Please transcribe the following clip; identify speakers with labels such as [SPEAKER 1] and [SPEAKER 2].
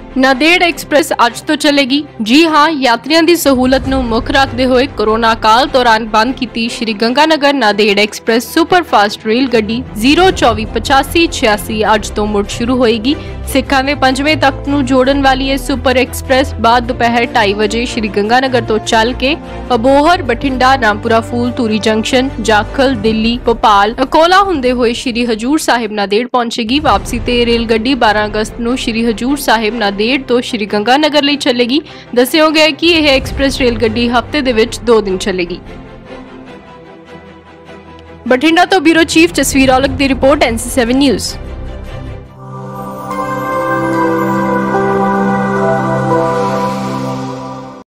[SPEAKER 1] Nanded express अज तो चलेगी। जी हाँ, यात्रियों की सहूलत नूं मुख रखते हुए कोरोना काल दौरान बंद की Sri Ganganagar Nanded express superfast rail गड्डी 0248586 अज तो मुड़ शुरू होएगी। सिखां दे 5वें तख्त नूं जोड़न वाली यह सुपर एक्सप्रेस बाद दोपहर 2:30 बजे श्री गंगानगर तो चल के अबोहर, बठिंडा, रामपुरा फूल, तूरी जंक्शन, जाखल, दिल्ली, भोपाल, अकोला हुंदे हुए श्री हजूर साहिब नांदेड़ पहुंचेगी। वापसी ते रेल गड्डी 12 अगस्त नूं श्री हजूर साहिब नांदेड़ तो श्री गंगानगर लई चलेगी। दस्सिया गया कि यह एक्सप्रेस रेल गड्डी हफ्ते दे विच 2 दिन चलेगी। बठिंडा तो ब्यूरो चीफ जसवीर औलख दी रिपोर्ट NC7 न्यूज़।